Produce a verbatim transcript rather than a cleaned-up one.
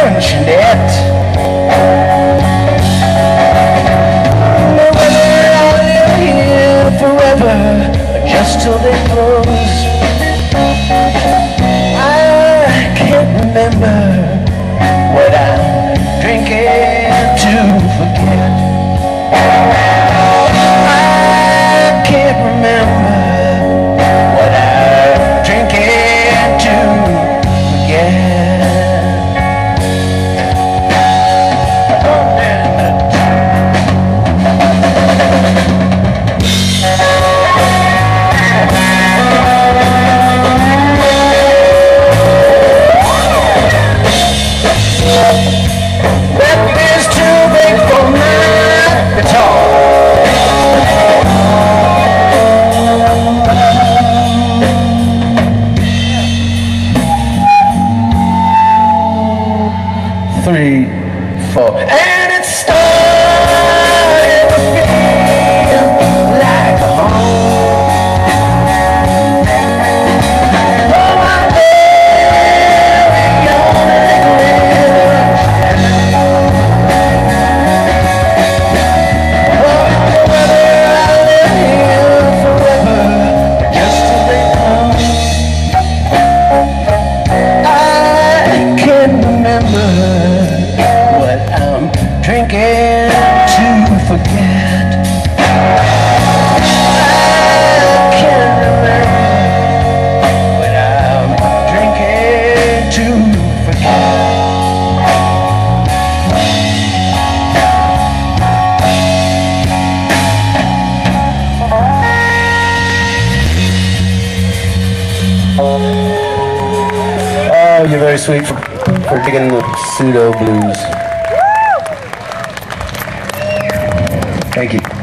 Jeanette. Whether I'll live here forever or just till they close, I can't remember what I'm drinking to forget. I can't remember what I'm drinking to forget. Three, four, and it started to feel like home. Oh, my very own English. Oh, whether I live here forever, just till they come, I can't remember what I'm drinking to forget. I can't remember what I'm drinking to forget. Oh, you're very sweet for, for digging the pseudo blues. Thank you.